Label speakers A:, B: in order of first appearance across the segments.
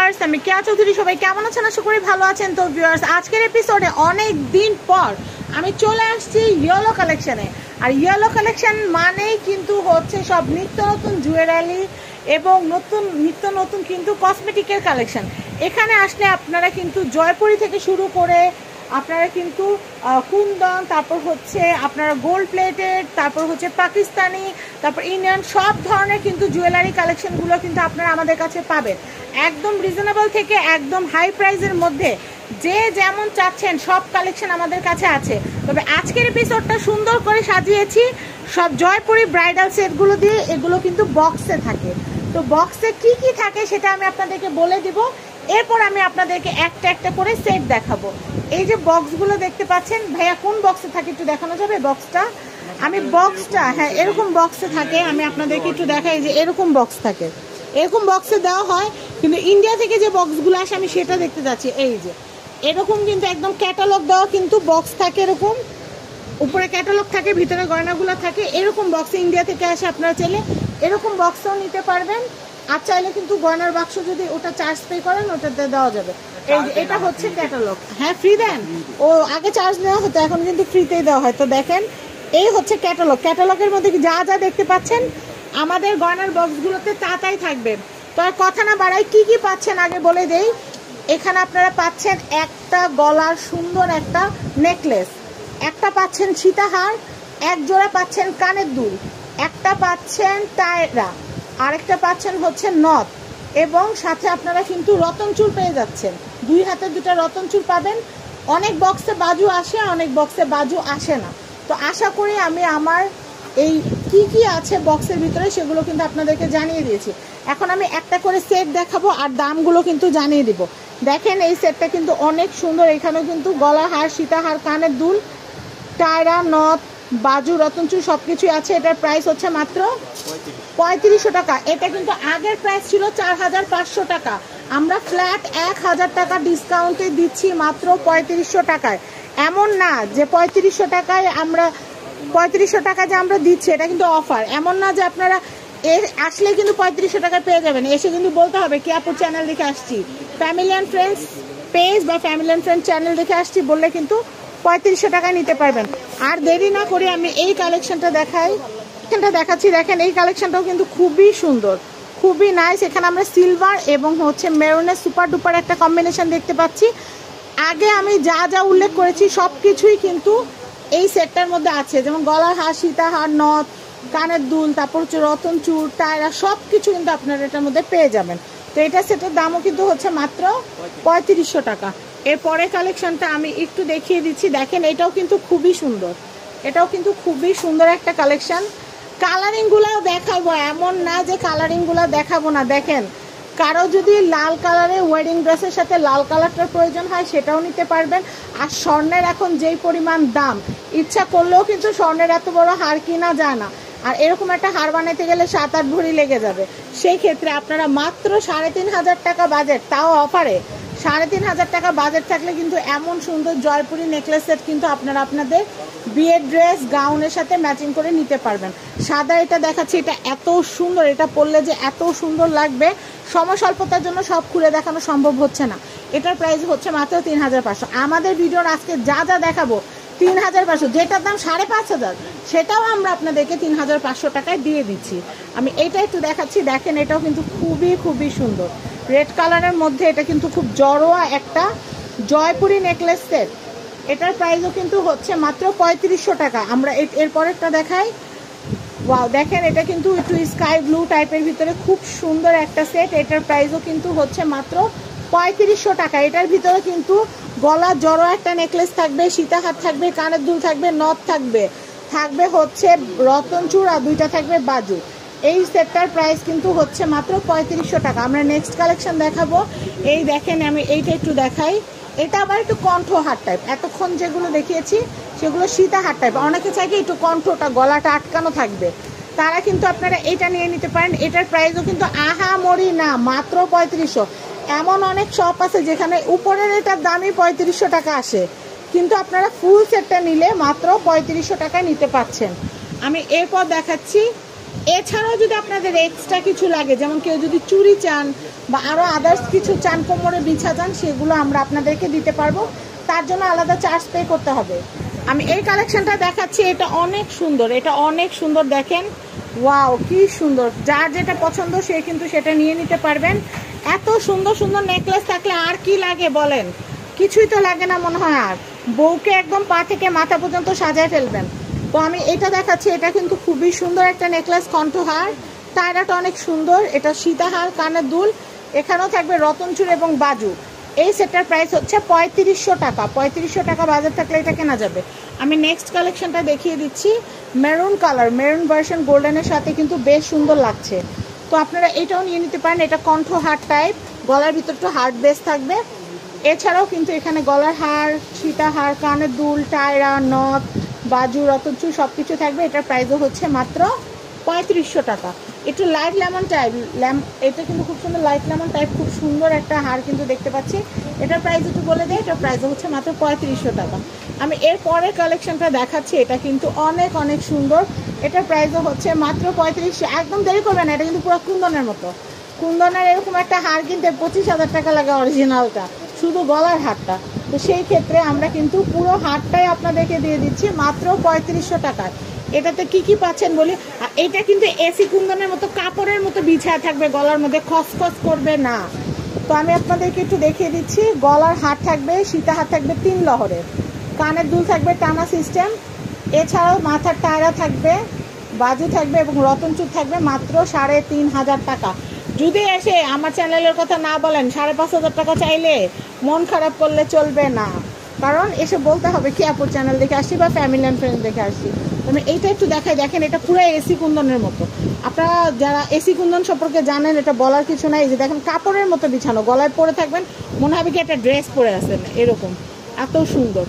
A: Viewers, আমি কেয়া চৌধুরী। সবাই কেমন আছেন? আশা করি ভালো আছেন। তো ভিউয়ার্স, আজকের এপিসোডে অনেক দিন পর আমি চলে আসছি ইয়েলো কালেকশনে। আর ইয়েলো কালেকশন মানেই কিন্তু হচ্ছে সব নিত্য নতুন জুয়েলারি এবং নিত্য নতুন কিন্তু কসমেটিকের কালেকশন। এখানে আসলে আপনারা কিন্তু জয়পুরি থেকে শুরু করে আপনারা কিন্তু কুন্দন, তারপর হচ্ছে আপনারা গোল্ড প্লেটেড, তারপর হচ্ছে পাকিস্তানি, তারপর ইন্ডিয়ান সব ধরনের কিন্তু জুয়েলারি কালেকশনগুলো কিন্তু আপনারা আমাদের কাছে পাবেন একদম রিজনেবল থেকে একদম হাই প্রাইসের মধ্যে। যে যেমন চাচ্ছেন সব কালেকশন আমাদের কাছে আছে। তবে আজকের এপিসোডটা সুন্দর করে সাজিয়েছি সব জয়পুরি ব্রাইডাল সেটগুলো দিয়ে। এগুলো কিন্তু বক্সে থাকে। তো বক্সে কি কি থাকে সেটা আমি আপনাদেরকে বলে দিব। এরপর আমি আপনাদেরকে একটা একটা করে সেট দেখাবো। এই যে বক্সগুলো দেখতে পাচ্ছেন, ভাইয়া কোন বক্সে থাকে একটু দেখানো যাবে? বক্সটা আমি বক্সটা হ্যাঁ এরকম বক্সে থাকে। আমি আপনাদেরকে একটু দেখাই যে এরকম বক্স থাকে, এরকম বক্সে দেওয়া হয়। কিন্তু ইন্ডিয়া থেকে যে বক্সগুলো আসে আমি সেটা দেখতে যাচ্ছি। এই যে এরকম কিন্তু একদম ক্যাটালগ দেওয়া কিন্তু বক্স থাকে, এরকম উপরে ক্যাটালগ থাকে, ভিতরে গয়নাগুলো থাকে। এরকম বক্সে ইন্ডিয়া থেকে আসে, আপনারা চাইলে এরকম বক্সও নিতে পারবেন। আর চাইলে কিন্তু গয়নার বাক্স যদি ওটা চার্জ পে করেন ওটাতে দেওয়া যাবে। এই যে এটা হচ্ছে ক্যাটালগ। হ্যাঁ ফ্রি দেন, ও আগে চার্জ দেওয়া হতো, এখন কিন্তু ফ্রিতেই দেওয়া হয়। তো দেখেন এই হচ্ছে ক্যাটালগ। ক্যাটালগের মধ্যে যা যা দেখতে পাচ্ছেন আমাদের গয়নার বক্সগুলোতে তাই থাকবে। তো আর কথা না বাড়াই, কি কি পাচ্ছেন আগে বলে দেই। এখানে আপনারা পাচ্ছেন একটা গলার সুন্দর একটা নেকলেস, একটা পাচ্ছেন সীতাহার, এক জোড়া পাচ্ছেন কানের দুল, একটা পাচ্ছেন টায়রা, আরেকটা পাচ্ছেন হচ্ছে নথ, এবং সাথে আপনারা কিন্তু রতন চুল পেয়ে যাচ্ছেন। দুই হাতে দুটা রতন চুল পাবেন। অনেক বক্সে বাজু আসে, অনেক বক্সে বাজু আসে না। তো আশা করি আমি আমার এই কি কি আছে বক্সের ভিতরে সেগুলো কিন্তু আপনাদেরকে জানিয়ে দিয়েছি। এখন আমি একটা করে সেট দেখাবো আর দামগুলো কিন্তু জানিয়ে দিব। দেখেন এই সেটটা কিন্তু অনেক সুন্দর। এখানেও কিন্তু গলার হার, সীতাহার, কানের দুল, টায়রা, নথ, বাজু, রতনচুর সব কিছুই আছে। এটার প্রাইস হচ্ছে মাত্র 3500 টাকা। এটা কিন্তু আগের প্রাইস ছিল 4500 টাকা। আমরা ফ্ল্যাট 1000 টাকা ডিসকাউন্টে দিচ্ছি মাত্র 3500 টাকায়। এমন না যে 3500 টাকায় আমরা 3500 টাকা যে আমরা দিচ্ছি এটা কিন্তু অফার। এমন না যে আপনারা আসলে কিন্তু 3500 টাকায় পেয়ে যাবেন। এসে কিন্তু বলতে হবে কি আপুর চ্যানেল দেখে আসছি, ফ্যামিলি অ্যান্ড ফ্রেন্ডস পেজ বা ফ্যামিলি অ্যান্ড ফ্রেন্ডস চ্যানেল দেখে আসছি বললে কিন্তু 3500 টাকায় নিতে পারবেন। আর দেরি না করে আমি এই কালেকশনটা দেখাচ্ছি। দেখেন এই কালেকশনটাও কিন্তু খুবই সুন্দর, খুবই নাইস। এখানে আমরা সিলভার এবং হচ্ছে মেরুনের সুপার ডুপার একটা কম্বিনেশন দেখতে পাচ্ছি। আগে আমি যা যা উল্লেখ করেছি সব কিছুই কিন্তু এই সেটটার মধ্যে আছে, যেমন গলার হার, সীতাহার, নথ, কানের দুল, তারপর হচ্ছে রতন চুর, টায়রা সব কিছু কিন্তু আপনারা এটার মধ্যে পেয়ে যাবেন। তো এটা সেটের দামও কিন্তু হচ্ছে মাত্র 3500 টাকা। এরপরে কালেকশনটা আমি একটু দেখিয়ে দিচ্ছি। দেখেন এটাও কিন্তু খুবই সুন্দর, এটাও কিন্তু খুবই সুন্দর একটা কালেকশন। কালারিংগুলোও দেখাবো, এমন না যে কালারিংগুলো দেখাবো না। দেখেন কারো যদি লাল কালারের ওয়েডিং ড্রেসের সাথে লাল কালারটার প্রয়োজন হয় সেটাও নিতে পারবেন। আর স্বর্ণের এখন যেই পরিমাণ দাম, ইচ্ছা করলেও কিন্তু স্বর্ণের এত বড় হার কিনা যায় না। আর এরকম একটা হার বানাইতে গেলে 7-8 ভরি লেগে যাবে। সেই ক্ষেত্রে আপনারা মাত্র 3500 টাকা বাজেট, তাও অফারে 3500 টাকা বাজেট থাকলে কিন্তু এমন সুন্দর জয়পুরি নেকলেস সেট কিন্তু আপনারা আপনাদের বিয়ের ড্রেস গাউনের সাথে ম্যাচিং করে নিতে পারবেন। সাদা এটা দেখাচ্ছি, এটা এত সুন্দর, এটা পরলে যে এত সুন্দর লাগবে। সময় স্বল্পতার জন্য সব খুলে দেখানো সম্ভব হচ্ছে না। এটার প্রাইস হচ্ছে মাত্র 3500। আমাদের ভিডিওর আজকে যা যা দেখাবো 3500, যেটার দাম 5500 সেটাও আমরা আপনাদেরকে 3500 টাকায় দিয়ে দিচ্ছি। আমি এইটা একটু দেখাচ্ছি। দেখেন এটাও কিন্তু খুবই খুবই সুন্দর, রেড কালারের মধ্যে। এটা কিন্তু খুব জড়োয়া একটা জয়পুরি নেকলেস সেট। এটার প্রাইসও কিন্তু হচ্ছে মাত্র 3500 টাকা। আমরা এরপরেরটা দেখাই। ওয়াও, দেখেন এটা কিন্তু একটু স্কাই ব্লু টাইপের ভিতরে খুব সুন্দর একটা সেট। এটার প্রাইসও কিন্তু হচ্ছে মাত্র 3500 টাকা। এটার ভিতরে কিন্তু গলা জড়ো একটা নেকলেস থাকবে, সীতাহার থাকবে, কানের দুল থাকবে, নথ থাকবে হচ্ছে রতন চূড়, আর দুইটা থাকবে বাজু। এই সেটটার প্রাইস কিন্তু হচ্ছে মাত্র 3500 টাকা। আমরা নেক্সট কালেকশন দেখাবো। এই দেখেন আমি এইটা একটু দেখাই। এটা আবার একটু কণ্ঠ হার টাইপ। এতক্ষণ যেগুলো দেখিয়েছি সেগুলো সীতাহার টাইপ। অনেকে চাই কি একটু কণ্ঠটা গলাটা আটকানো থাকবে, তারা কিন্তু আপনারা এটা নিয়ে নিতে পারেন। এটার প্রাইসও কিন্তু আহামরি না, মাত্র 3500। এমন অনেক শপ আছে যেখানে উপরের এটার দামই 3500 টাকা আসে, কিন্তু আপনারা ফুল সেটটা নিলে মাত্র 3500 টাকায় নিতে পারছেন। আমি এরপর দেখাচ্ছি এছাড়াও যদি আপনাদের এক্সট্রা কিছু লাগে, যেমন কেউ যদি চুড়ি চান বা আরও আদার্স কিছু চান, কোমরে বিছা চান, সেগুলো আমরা আপনাদেরকে দিতে পারবো। তার জন্য আলাদা চার্জ পে করতে হবে। আমি এই কালেকশনটা দেখাচ্ছি, এটা অনেক সুন্দর, এটা অনেক সুন্দর। দেখেন, ওয়াও কি সুন্দর। যার যেটা পছন্দ সে কিন্তু সেটা নিয়ে নিতে পারবেন। এত সুন্দর সুন্দর নেকলেস থাকলে আর কি লাগে বলেন? কিছুই তো লাগে না মনে হয়। আর বউকে একদম পা থেকে মাথা পর্যন্ত সাজায় ফেলবেন। তো আমি এটা দেখাচ্ছি, এটা কিন্তু খুবই সুন্দর একটা নেকলেস, কণ্ঠহার, টায়রাটা অনেক সুন্দর। এটা সীতাহার, কানের দুল, এখানেও থাকবে রতনচুর এবং বাজু। এই সেটটার প্রাইস হচ্ছে 3500 টাকা। 3500 টাকা বাজার থাকলে এটা কেনা যাবে। আমি নেক্সট কালেকশনটা দেখিয়ে দিচ্ছি, মেরুন কালার, মেরুন ভার্সন গোল্ডেনের সাথে কিন্তু বেশ সুন্দর লাগছে। তো আপনারা এটাও নিয়ে নিতে পারেন। এটা কণ্ঠহার টাইপ, গলার ভিতরটা হার্ড বেস থাকবে। এছাড়াও কিন্তু এখানে গলার হার, সীতাহার, কানের দুল, টায়রা, নথ, বাজু, রতনচুর সব কিছু থাকবে। এটার প্রাইসও হচ্ছে মাত্র 3500 টাকা। একটু লাইট লেমন টাইপ, এটা কিন্তু খুব সুন্দর লাইট লেমন টাইপ, খুব সুন্দর একটা হার কিন্তু দেখতে পাচ্ছি। এটার প্রাইস একটু বলে দেয়, এটার প্রাইসও হচ্ছে মাত্র 3500 টাকা। আমি এর পরের কালেকশনটা দেখাচ্ছি, এটা কিন্তু অনেক অনেক সুন্দর। এটার প্রাইসও হচ্ছে মাত্র 3500। একদম দেরি করবেন না, এটা কিন্তু পুরো কুন্দনের মতো। কুন্দনের এরকম একটা হার কিনতে 25,000 টাকা লাগে অরিজিনালটা, শুধু গলার হারটা। তো সেই ক্ষেত্রে আমরা কিন্তু পুরো হারটাই আপনাদেরকে দিয়ে দিচ্ছি মাত্র 3500 টাকায়। এটাতে কি কি পাচ্ছেন বলি। আর এটা কিন্তু এসি কুন্দনের মতো কাপড়ের মতো বিছায়া থাকবে, গলার মধ্যে খসখস করবে না। তো আমি আপনাদেরকে একটু দেখিয়ে দিচ্ছি। গলার হার থাকবে, সীতাহার থাকবে 3 লহরের, কানের দুল থাকবে টানা সিস্টেম, এছাড়াও মাথার টায়রা থাকবে, বাজু থাকবে এবং রতনচুর থাকবে মাত্র 3500 টাকা। যদি এসে আমার চ্যানেলের কথা না বলেন, 5500 টাকা চাইলে মন খারাপ করলে চলবে না। কারণ এসে বলতে হবে কি আপুর চ্যানেল দেখে আসছি বা ফ্যামিলি অ্যান্ড ফ্রেন্ড দেখে আসছি। আমি এইটা একটু দেখাই, দেখেন এটা পুরো এসি কুন্দনের মতো। আপনারা যারা এসি কুন্দন সম্পর্কে জানেন, এটা বলার কিছু নাই। এই যে দেখেন কাপড়ের মতো বিছানো, গলায় পরে থাকবেন মনে হবে কি একটা ড্রেস পরে আছেন, এরকম এত সুন্দর।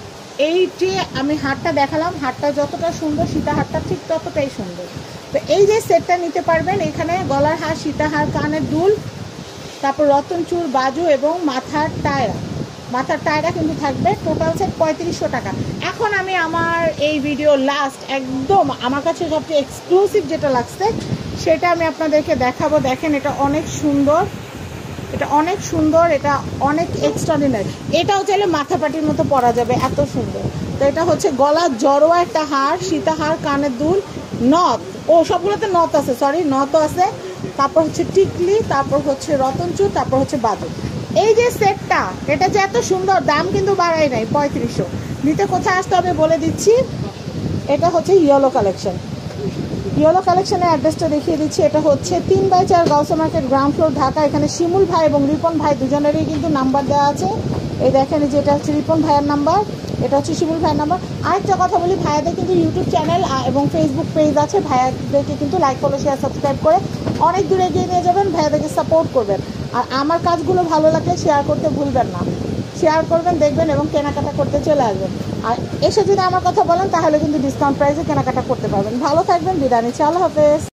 A: এইটি আমি হারটা দেখালাম, হারটা যতটা সুন্দর সীতাহারটা ঠিক ততটাই সুন্দর। তো এই যে সেটটা নিতে পারবেন, এখানে গলার হার, সীতাহার, কানের দুল, তারপর রতনচুর, বাজু এবং মাথার টায়রা। মাথার টায়রা কিন্তু থাকবে। টোটাল সেট 3500 টাকা। এখন আমি আমার এই ভিডিও লাস্ট একদম আমার কাছে সবচেয়ে এক্সক্লুসিভ যেটা লাগছে সেটা আমি আপনাদেরকে দেখাবো। দেখেন এটা অনেক সুন্দর, এটা অনেক সুন্দর, এটা অনেক এক্সট্রাঅর্ডিনারি। এটাও চাইলে মাথাপাটির মতো পরা যাবে, এত সুন্দর। তো এটা হচ্ছে গলার জড়োয়া একটা হার, সীতাহার, কানের দুল, নথ, ও সবগুলোতে নথ আছে, সরি নথও আছে, তারপর হচ্ছে টিকলি, তারপর হচ্ছে রতনচুর, তারপর হচ্ছে বাজু। এই যে সেটটা, এটা যে এত সুন্দর, দাম কিন্তু বাড়াই নাই, 3500। নিতে কোথায় আসতে হবে বলে দিচ্ছি। এটা হচ্ছে ইয়েলো কালেকশন। ইয়েলো কালেকশনের অ্যাড্রেসটা দেখিয়ে দিচ্ছি। এটা হচ্ছে 3/4 Gausia market, ground floor, Dhaka. এখানে শিমুল ভাই এবং রিপন ভাই দুজনেরই কিন্তু নাম্বার দেওয়া আছে। এই দেখেন, যে এটা হচ্ছে রিপন ভাইয়ের নাম্বার, এটা হচ্ছে শিমুল ভাইয়ের নাম্বার। আরেকটা কথা বলি, ভাইয়াদের কিন্তু ইউটিউব চ্যানেল এবং ফেসবুক পেজ আছে। ভাইয়াদেরকে কিন্তু লাইক, ফলো, শেয়ার, সাবস্ক্রাইব করে অনেক দূরে এগিয়ে নিয়ে যাবেন, ভাইয়াদেরকে সাপোর্ট করবেন। আর আমার কাজগুলো ভালো লাগলে শেয়ার করতে ভুলবেন না। শেয়ার করবেন, দেখবেন এবং কেনাকাটা করতে চলে আসবেন। আর এসে যদি আমার কথা বলেন তাহলে কিন্তু ডিসকাউন্ট প্রাইসে কেনাকাটা করতে পারবেন। ভালো থাকবেন, বিদায় নিচ্ছি, আল্লাহ হাফেজ।